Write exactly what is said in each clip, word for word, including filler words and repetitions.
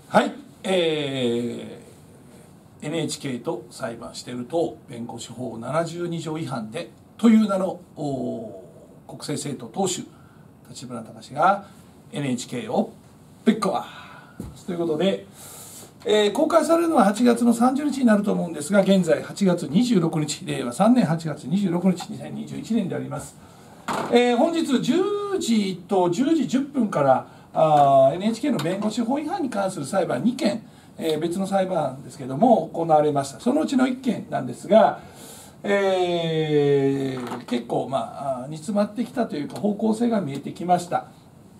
はい、えー、エヌエイチケー と裁判していると弁護士法ななじゅうに条違反でという名の国政政党党首立花隆が エヌエイチケー をぶっ壊すということで、えー、公開されるのははちがつのさんじゅうにちになると思うんですが、現在はちがつにじゅうろくにち、れいわさんねんはちがつにじゅうろくにちにせんにじゅういちねんであります。えー、本日じゅうじとじゅうじじゅっぷんからあ エヌエイチケー の弁護士法違反に関する裁判にけん、えー、別の裁判ですけども行われました。そのうちのいっけんなんですが、えー、結構まあ煮詰まってきたというか方向性が見えてきました。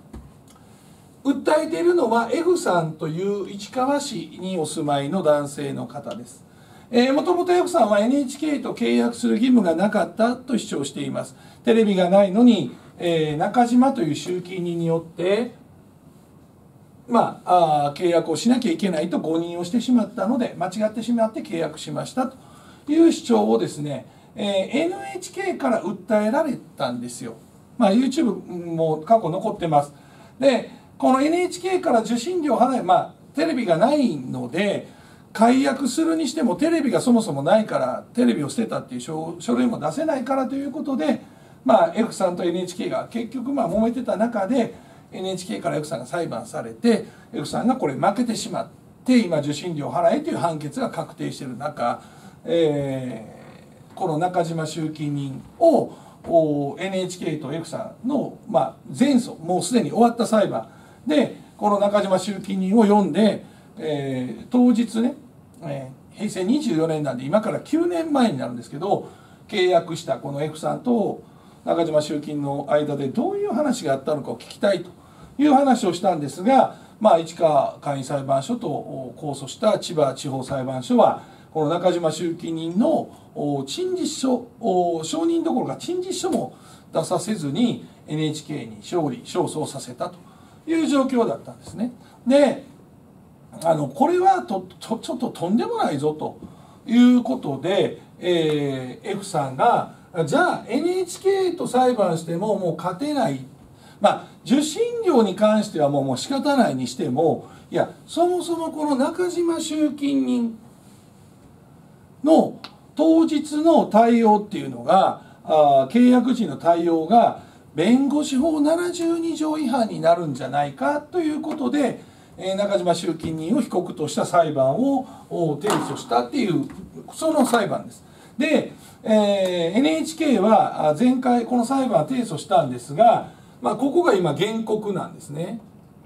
訴えているのは F さんという市川市にお住まいの男性の方です。えー、もともと F さんは エヌエイチケー と契約する義務がなかったと主張しています。テレビがないのに、えー、中島という集金人によってまあ、あ契約をしなきゃいけないと誤認をしてしまったので間違ってしまって契約しましたという主張をですね、えー、エヌエイチケー から訴えられたんですよ。まあ、YouTube も過去残ってます。でこの エヌエイチケー から受信料を払い、まあ、テレビがないので解約するにしてもテレビがそもそもないからテレビを捨てたっていう 書, 書類も出せないからということで、まあ、F さんと エヌエイチケー が結局まあ揉めてた中でエヌエイチケー から F さんが裁判されて F さんがこれ負けてしまって今受信料を払えという判決が確定している中、えー、この中島集金人を エヌエイチケー と F さんの、まあ、前訴もうすでに終わった裁判でこの中島集金人を読んで、えー、当日ね、えー、へいせいにじゅうよねんなんで今からきゅうねんまえになるんですけど契約したこの F さんと中島集金の間でどういう話があったのかを聞きたいという話をしたんですが、まあ、市川簡易裁判所と控訴した千葉地方裁判所はこの中島集金人の陳述書証人どころか陳述書も出させずに エヌエイチケー に勝利勝訴させたという状況だったんですね。であのこれはとちょちょっととんでもないぞということで、えー、F さんがじゃあ エヌエイチケー と裁判してももう勝てない、まあ受信料に関してはもうもう仕方ないにしてもいやそもそもこの中島集金人の当日の対応っていうのがあ契約時の対応が弁護士法ななじゅうに条違反になるんじゃないかということで、えー、中島集金人を被告とした裁判を提訴したっていうその裁判です。で、えー、エヌエイチケー は前回この裁判を提訴したんですが、まあ、ここが今原告なんですね。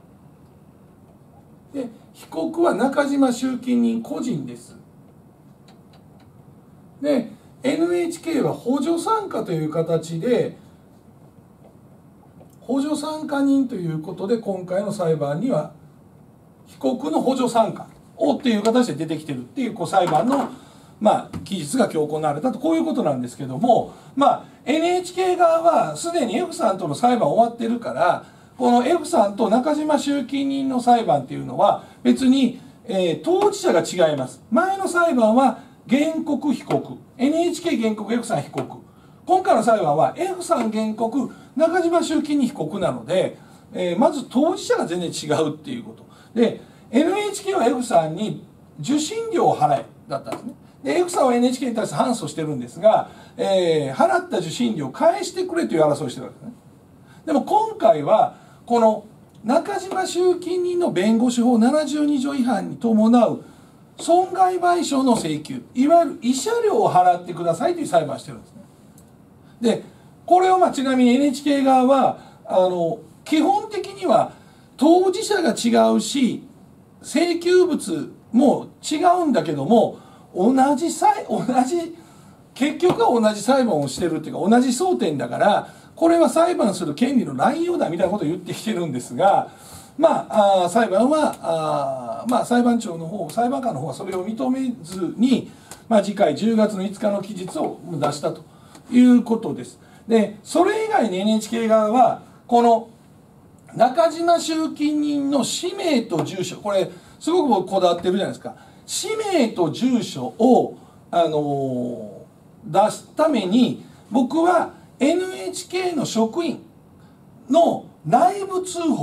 で被告は中島集金人個人です。で エヌエイチケー は補助参加という形で補助参加人ということで今回の裁判には被告の補助参加をっていう形で出てきてるっていうこう裁判のまあ期日が今日行われたとこういうことなんですけども、まあ エヌエイチケー 側はすでに F さんとの裁判終わってるからこの F さんと中島集金人の裁判っていうのは別に、えー、当事者が違います。前の裁判は原告被告 エヌエイチケー 原告 F さん被告、今回の裁判は F さん原告中島集金人被告なので、えー、まず当事者が全然違うっていうことで エヌエイチケー は F さんに受信料を払えだったんですね。で F さんは エヌエイチケー に対して反訴してるんですが、えー、払った受信料を返してくれという争いをしてるわけですね。でも今回はこの中島集金人の弁護士法ななじゅうに条違反に伴う損害賠償の請求、いわゆる慰謝料を払ってくださいという裁判をしてるんですね。でこれをまあちなみに エヌエイチケー 側はあの基本的には当事者が違うし請求物も違うんだけども同じ裁同じ結局は同じ裁判をしてるっていうか同じ争点だからこれは裁判する権利の乱用だみたいなことを言ってきてるんですが、まあ、あ裁判はあ、まあ、裁判長の方裁判官の方はそれを認めずに、まあ、次回じゅうがつのいつかの期日を出したということです。でそれ以外に エヌエイチケー 側はこの中島集金人の氏名と住所、これすごく僕こだわってるじゃないですか。氏名と住所を、あのー、出すために僕は エヌエイチケー の職員の内部通報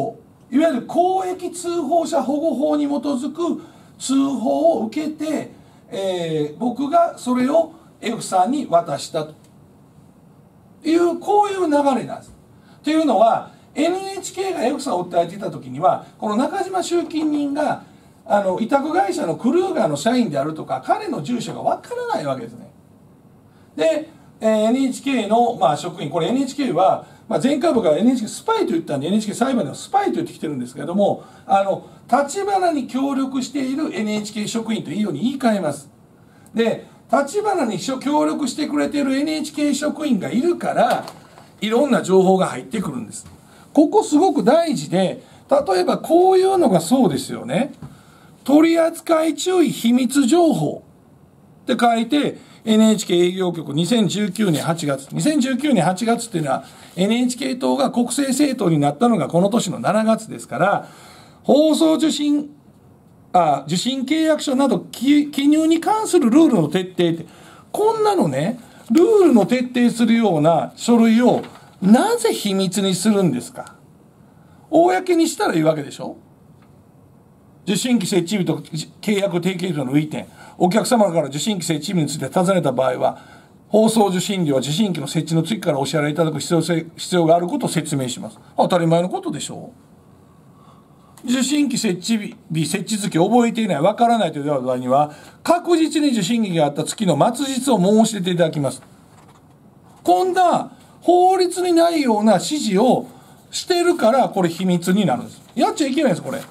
いわゆる公益通報者保護法に基づく通報を受けて、えー、僕がそれを F さんに渡したというこういう流れなんです。というのは エヌエイチケー が F さんを訴えていた時にはこの中島集金人があの委託会社のクルーガーの社員であるとか彼の住所がわからないわけですね。で、えー、エヌエイチケー の、まあ、職員これ エヌエイチケー は、まあ、前回部から エヌエイチケー スパイと言ったんで エヌエイチケー 裁判ではスパイと言ってきてるんですけれどもあの立花に協力している エヌエイチケー 職員というように言い換えます。で立花に協力してくれている エヌエイチケー 職員がいるからいろんな情報が入ってくるんです。ここすごく大事で例えばこういうのがそうですよね。取扱注意秘密情報って書いて エヌエイチケー 営業局にせんじゅうきゅうねんはちがつにせんじゅうきゅうねんはちがつっていうのは エヌエイチケー 党が国政政党になったのがこの年のしちがつですから放送受信あ受信契約書など記入に関するルールの徹底ってこんなのねルールの徹底するような書類をなぜ秘密にするんですか。公にしたらいいわけでしょ。受信機設置日と契約締結日の類点お客様から受信機設置日について尋ねた場合は放送受信料は受信機の設置の月からお支払いいただく必要性必要があることを説明します。当たり前のことでしょう。受信機設置日設置月覚えていないわからないという場合には確実に受信機があった月の末日を申し出ていただきます。こんな法律にないような指示をしてるからこれ秘密になるんです。やっちゃいけないですこれ。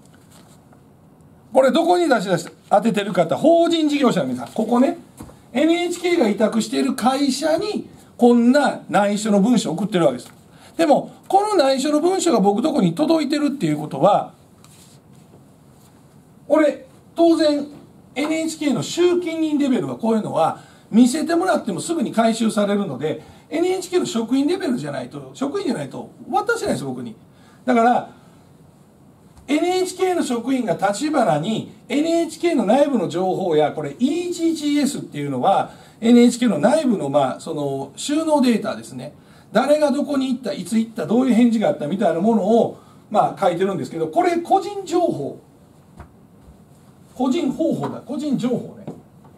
これどこに出し出し当ててるかって法人事業者の皆さんここね エヌエイチケー が委託している会社にこんな内緒の文書を送ってるわけです。でもこの内緒の文書が僕どこに届いてるっていうことは俺当然 エヌエイチケー の集金人レベルはこういうのは見せてもらってもすぐに回収されるので エヌエイチケー の職員レベルじゃないと職員じゃないと渡せないです僕に。だから エヌエイチケー の職員が立花に エヌエイチケー の内部の情報やこれ イージージーエス っていうのは エヌエイチケー の内部のまあその収納データですね。誰がどこに行ったいつ行ったどういう返事があったみたいなものをまあ書いてるんですけどこれ個人情報個人方法だ個人情報ね。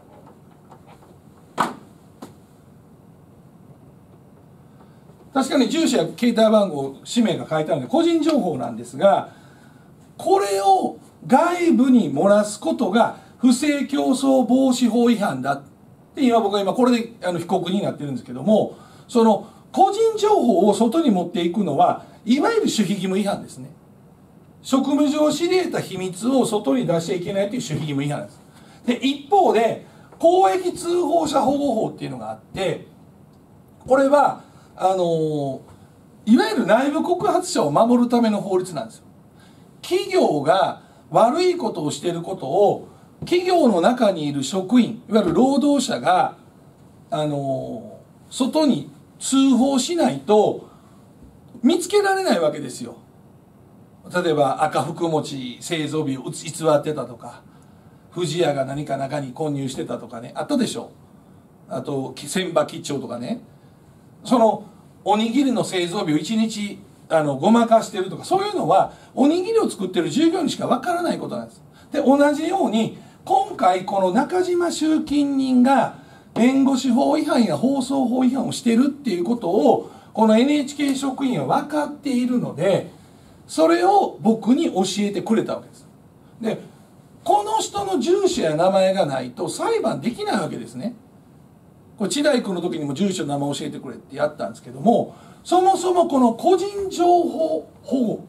確かに住所や携帯番号氏名が書いてあるので個人情報なんですがこれを外部に漏らすことが不正競争防止法違反だって今僕は今これであの被告になってるんですけどもその個人情報を外に持っていくのはいわゆる守秘義務違反ですね。職務上知り得た秘密を外に出しちゃいけないという守秘義務違反です。で一方で公益通報者保護法っていうのがあってこれはあのいわゆる内部告発者を守るための法律なんですよ。企業が悪いことをしていることを企業の中にいる職員いわゆる労働者があの外に通報しないと見つけられないわけですよ。例えば赤福餅製造日を偽ってたとか不二家が何か中に混入してたとかねあったでしょ。あと千葉吉兆とかねそのおにぎりの製造日をいちにちあのごまかしてるとかそういうのはおにぎりを作ってる従業員にしかわからないことなんです。で同じように今回この中島集金人が弁護士法違反や放送法違反をしてるっていうことをこの エヌエイチケー 職員は分かっているのでそれを僕に教えてくれたわけです。でこの人の住所や名前がないと裁判できないわけですね。これ千代君の時にも住所名前教えてくれってやったんですけどもそもそもこの個人情報保護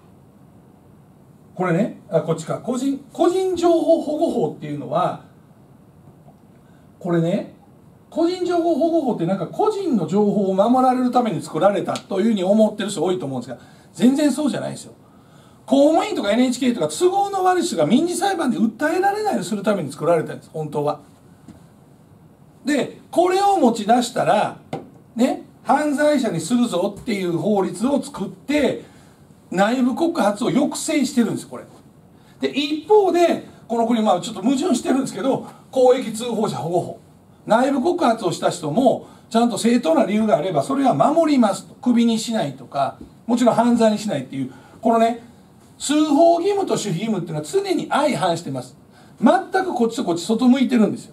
これねあこっちか個人個人情報保護法っていうのはこれね個人情報保護法ってなんか個人の情報を守られるために作られたというふうに思ってる人多いと思うんですが全然そうじゃないですよ。公務員とか エヌエイチケー とか都合の悪い人が民事裁判で訴えられないようにするために作られたんです本当は。でこれを持ち出したらね犯罪者にするぞっていう法律を作って内部告発を抑制してるんですこれ。で一方でこの国まあちょっと矛盾してるんですけど公益通報者保護法内部告発をした人もちゃんと正当な理由があればそれは守りますとクビにしないとかもちろん犯罪にしないっていうこのね通報義務と守秘義務っていうのは常に相反してます。全くこっちとこっち外向いてるんですよ。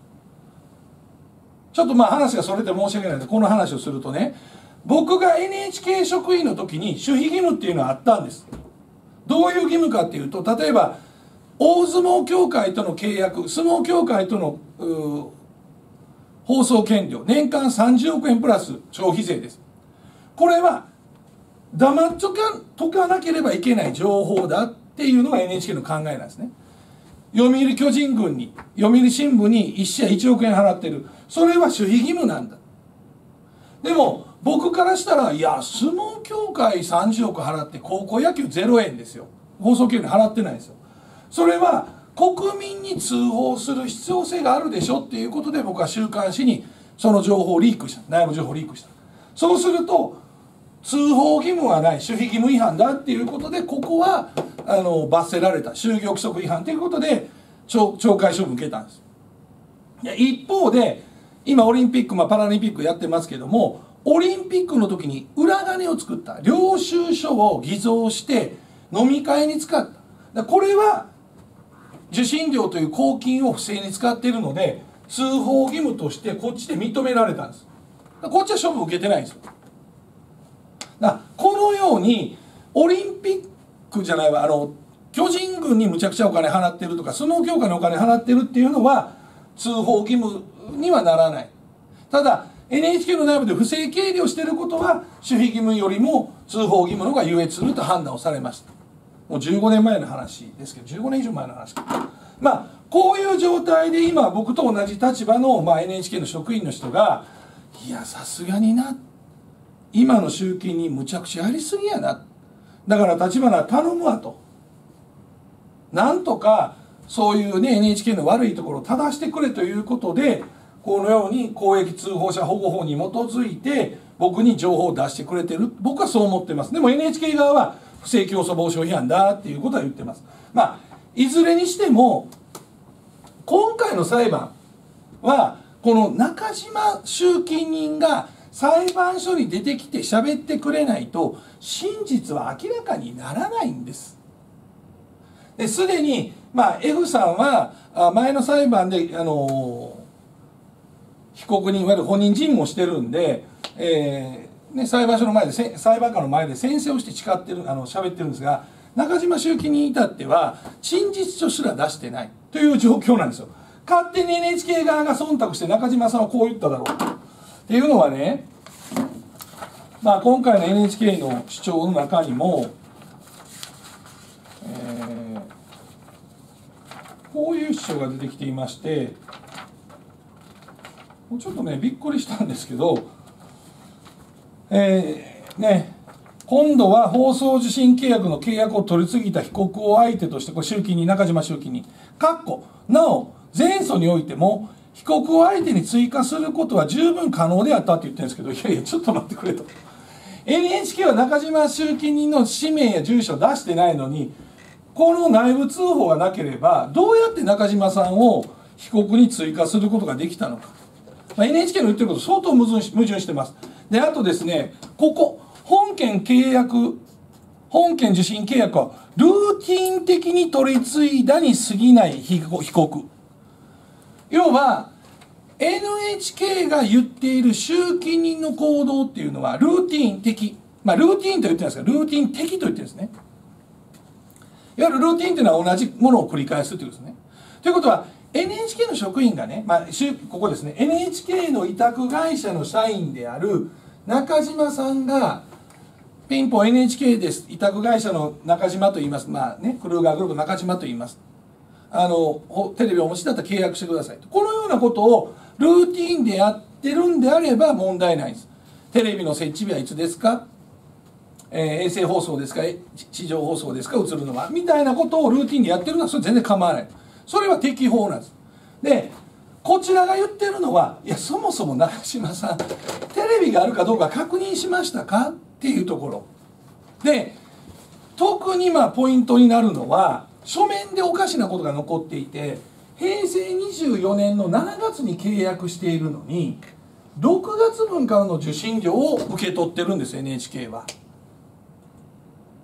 ちょっとまあ話がそれて申し訳ないのでこの話をするとね、僕が エヌエイチケー 職員の時に守秘義務っていうのはあったんです。どういう義務かっていうと、例えば大相撲協会との契約、相撲協会との放送権料年間さんじゅうおくえんプラス消費税です。これは黙っとかとかなければいけない情報だっていうのが エヌエイチケー の考えなんですね。読売巨人軍に、読売新聞にいち試合いちおくえん払ってる。それは守秘義務なんだ。でも僕からしたら、いや相撲協会さんじゅうおく払って高校野球ゼロえんですよ。放送権料払ってないんですよ。それは国民に通報する必要性があるでしょっていうことで、僕は週刊誌にその情報をリークした、内部情報をリークした。そうすると通報義務はない、守秘義務違反だっていうことで、ここはあの罰せられた、就業規則違反ということで懲戒処分受けたんです。いや一方で今オリンピック、まあ、パラリンピックやってますけども、オリンピックの時に裏金を作った、領収書を偽造して飲み会に使った。これは受信料という公金を不正に使っているので、通報義務としてこっちで認められたんです。こっちは処分受けてないんですよ。だこのようにオリンピックじゃないわ、あの巨人軍にむちゃくちゃお金払ってるとか相撲協会にお金払ってるっていうのは通報義務にはならない。ただ エヌエイチケー の内部で不正経理をしていることは守秘義務よりも通報義務の方が優越すると判断をされました。もうじゅうごねんまえの話ですけど、じゅうごねん以上前の話か。まあこういう状態で今僕と同じ立場の、まあ、エヌエイチケー の職員の人が、いやさすがにな、今の集金にむちゃくちゃやりすぎやな、だから立花頼むわと、なんとかそういうね エヌエイチケー の悪いところを正してくれということで、このように公益通報者保護法に基づいて僕に情報を出してくれてる、僕はそう思ってます。でも エヌエイチケー 側は不正競争防止法違反だっていうことは言ってます。まあいずれにしても今回の裁判はこの中島集金人が裁判所に出てきて喋ってくれないと真実は明らかにならないんです。ですでに、まあ、F さんは前の裁判で、あの被告人いわゆる本人尋問してるんで、えーね、裁判所の前で裁判官の前で宣誓をして誓ってるあの喋ってるんですが、中島集金に至っては陳述書すら出してないという状況なんですよ。勝手に エヌエイチケー 側が忖度して中島さんはこう言っただろうっていうのはね、まあ、今回の エヌエイチケー の主張の中にも、えー、こういう主張が出てきていまして、ちょっとねびっくりしたんですけど、えー、ね今度は放送受信契約の契約を取り次ぎた被告を相手として、これ集金人、中島集金人かっこなお前訴においても被告を相手に追加することは十分可能であったって言ってるんですけど、いやいやちょっと待ってくれと。 エヌエイチケー は中島集金人の氏名や住所を出してないのに、この内部通報がなければどうやって中島さんを被告に追加することができたのか、まあ、エヌエイチケー の言ってること相当矛盾し、矛盾してます。であとですね、ここ本件契約本件受信契約はルーティン的に取り継いだに過ぎない被告、要は エヌエイチケー が言っている集金人の行動っていうのはルーティン的、まあルーティンと言ってるんですが、ルーティン的と言ってるんですね。いわゆるルーティンというのは同じものを繰り返すということですね。ということは エヌエイチケー の職員がね、まあ、ここですね、 エヌエイチケー の委託会社の社員である中島さんがピンポン エヌエイチケー です、委託会社の中島と言います、まあね、クルーガーグループ中島と言います、あのテレビをお持ちだったら契約してくださいと、このようなことをルーティンでやってるんであれば問題ないです。テレビの設置日はいつですか、えー、衛星放送ですか、地上放送ですか、映るのはみたいなことをルーティンでやってるのはそれ全然構わない、それは適法なんです。でこちらが言ってるのは、いやそもそも中島さんテレビがあるかどうか確認しましたかっていうところで、特にまあポイントになるのは書面でおかしなことが残っていて、へいせいにじゅうよねんのしちがつに契約しているのにろくがつぶんからの受信料を受け取ってるんです エヌエイチケー は。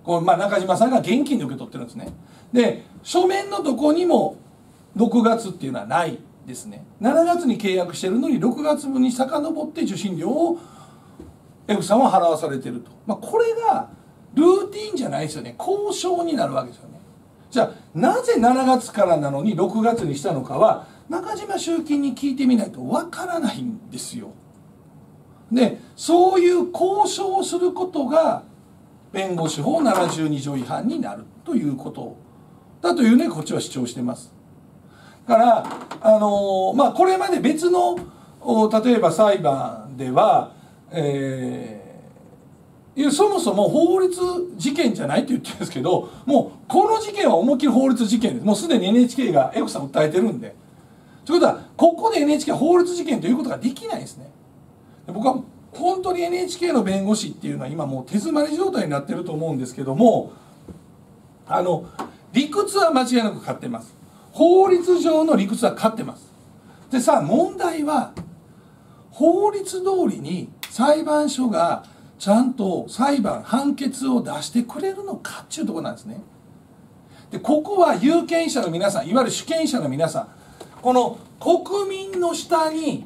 こう、まあ、中島さんが現金で受け取ってるんですね。で書面のどこにもろくがつっていうのはないですね。しちがつに契約してるのにろくがつぶんに遡って受信料を F さんは払わされてると、まあ、これがルーティンじゃないですよね。交渉になるわけですよね。じゃあなぜしちがつからなのにろくがつにしたのかは中島集金に聞いてみないとわからないんですよ。でそういう交渉をすることが弁護士法ななじゅうに条違反になるということだというね、こっちは主張してます。だからあのー、まあこれまで別の例えば裁判では、えーそもそも法律事件じゃないって言ってるんですけど、もうこの事件は思いっきり法律事件です。もうすでに エヌエイチケー が F さん訴えてるんで。ということはここで エヌエイチケー は法律事件ということができないんですね。僕は本当に エヌエイチケー の弁護士っていうのは今もう手詰まり状態になってると思うんですけども、あの理屈は間違いなく勝ってます。法律上の理屈は勝ってます。でさあ問題は法律通りに裁判所がちゃんと裁判判決を出してくれるのかっていうところなんですね。でここは有権者の皆さん、いわゆる主権者の皆さん、この国民の下に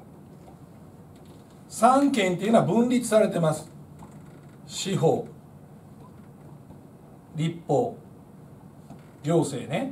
さん権っていうのは分立されてます。司法、立法、行政ね。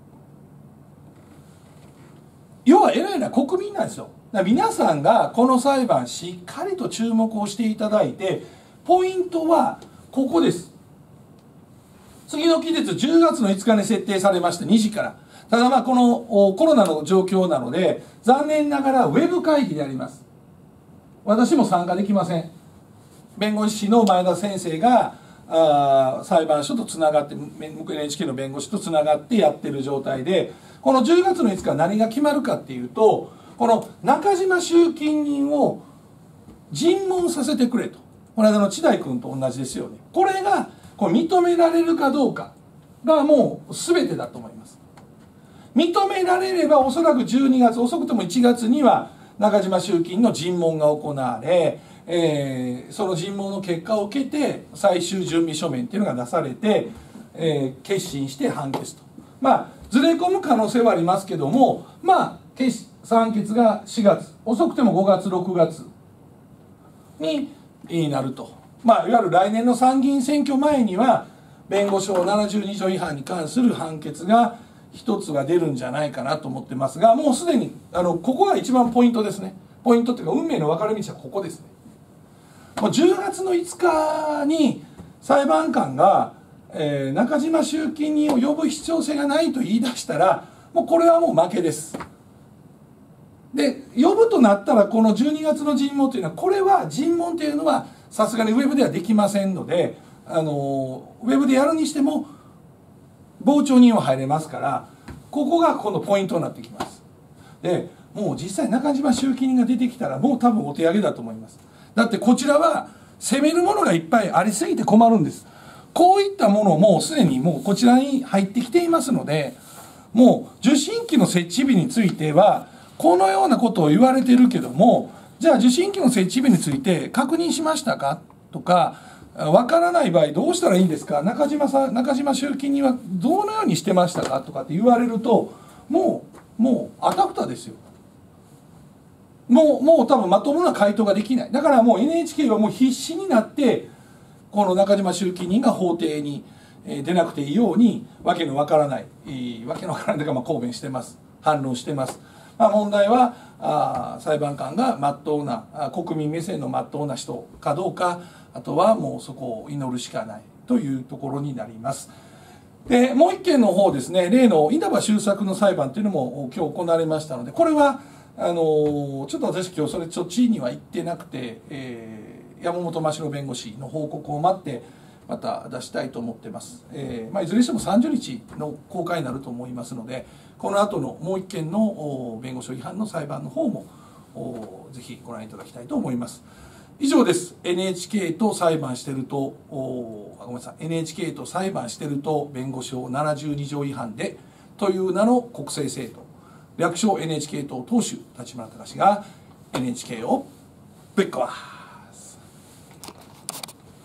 要は偉いのは国民なんですよ。だから皆さんがこの裁判しっかりと注目をしていただいて、ポイントはここです。次の期日じゅうがつのいつかに設定されましたにじから。ただまあこのコロナの状況なので残念ながらウェブ会議であります。私も参加できません。弁護士の前田先生があ裁判所とつながって エヌエイチケー の弁護士とつながってやってる状態で、このじゅうがつのいつか何が決まるかっていうと、この中島集金人を尋問させてくれと、この間の千代君と同じですよね。これがこれ認められるかどうかがもう全てだと思います。認められればおそらくじゅうにがつ、遅くともいちがつには中島集金の尋問が行われ、えー、その尋問の結果を受けて最終準備書面っていうのが出されて、えー、決審して判決と、まあずれ込む可能性はありますけども、まあ決判決がしがつ、遅くてもごがつろくがつになると、まあ、いわゆる来年の参議院選挙前には弁護士法ななじゅうに条違反に関する判決が一つが出るんじゃないかなと思ってますが、もうすでにあのここが一番ポイントですね。ポイントっていうか運命の分かれ道はここですね。もうじゅうがつのいつかに裁判官が、えー、中島集金人を呼ぶ必要性がないと言い出したら、もうこれはもう負けです。で呼ぶとなったらこのじゅうにがつの尋問というのは、これは尋問というのはさすがにウェブではできませんので、あのウェブでやるにしても傍聴人は入れますから、ここがこのポイントになってきます。でもう実際中島集金人が出てきたらもう多分お手上げだと思います。だってこちらは責めるものがいっぱいありすぎて困るんです。こういったものもすでにもうこちらに入ってきていますので、もう受信機の設置日についてはこのようなことを言われてるけども、じゃあ受信機の設置日について確認しましたかとか、わからない場合どうしたらいいんですか、中島さん中島集金人はどのようにしてましたかとかって言われると、もうもうあたふたですよ。もうもう多分まともな回答ができない。だからもう エヌエイチケー はもう必死になってこの中島集金人が法廷に出なくていいようにわけのわからないわけのわからないというか、まあ抗弁してます、反論してます。まあ、問題はあ裁判官が真っ当な国民目線の真っ当な人かどうか、あとはもうそこを祈るしかないというところになります。でもう一件の方ですね、例の稲葉修作の裁判というのも今日行われましたので、これはあのちょっと私今日それそっちには行ってなくて、えー、山本真城弁護士の報告を待ってまた出したいと思ってます。えーまあ、いずれにしてもさんじゅうにちの公開になると思いますので、この後のもう一件の弁護士法違反の裁判の方もぜひご覧いただきたいと思います。以上です。 エヌエイチケー と裁判してるとごめんなさい エヌエイチケー と裁判してると弁護士法ななじゅうに条違反でという名の国政政党、略称 エヌエイチケー 党党首立花隆が エヌエイチケー をぶっ壊